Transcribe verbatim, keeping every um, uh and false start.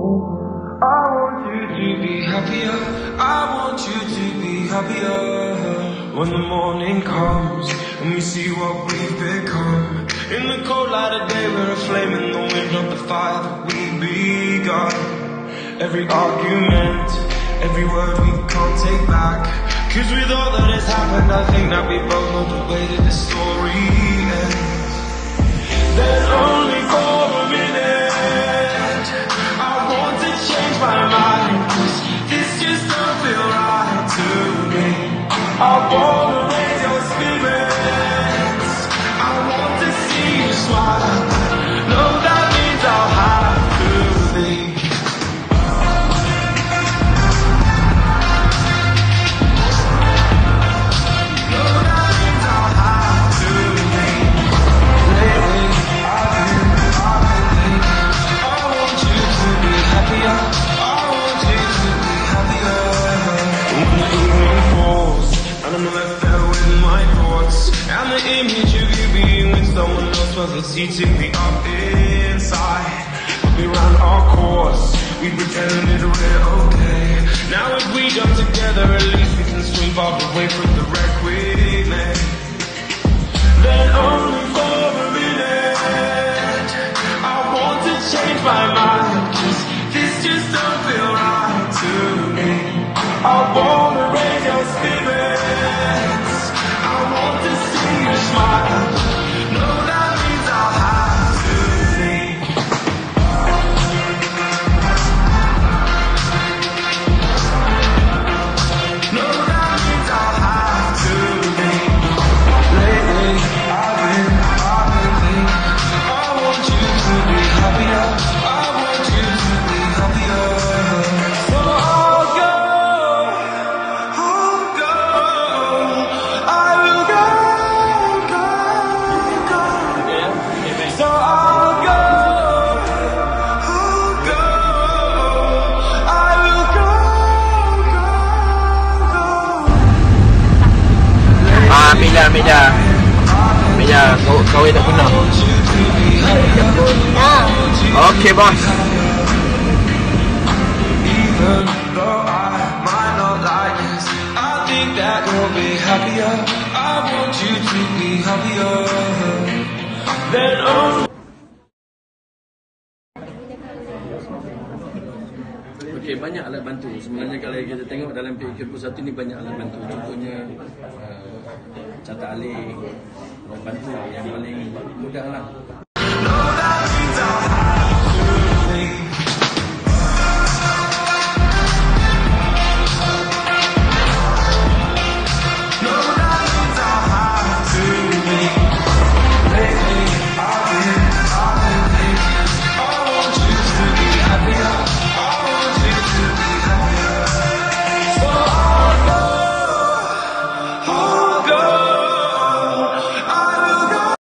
want you to be happier. I want you to be happier. When the morning comes and we see what we've become. In the cold light of day, we're a flame in the wind of the fire that we begun. Every argument, every word we can't take back. Cause with all that has happened, I think that we both know the way that the story ends. Then only for a minute, I want to change my mind. Cause this just don't feel right to me. I wanna raise your spirits. I want to see you smile. No, that means I'll have to leave. It's eating me up inside. We ran our course, we pretended we're okay. Now if we jump together, at least we can swim far away from the wreck we made. Then only for a minute, I want to change my mind. Cause this just don't feel right to me. I wanna raise your spirits. I want to see you smile. No, that means I'll have to leave. No, that means I'll have to leave. Lately, I've been, I've been thinking. I want you to be happier. I want you to be happier. So I'll go, I'll go, I will go. So I'll go, I'll go, I will go, go, go. Ah, Mila, Mila, Mila, kau kau tak guna. Okay, bos. Even though I might not like this, I think that you'll be happier. I want you to be happier. Then only. Okey, banyak alat bantu. Sebenarnya kalau kita tengok dalam P K tiga puluh satu ni banyak alat bantu. Contohnya uh, catat alih, alat bantu yang paling mudah lah.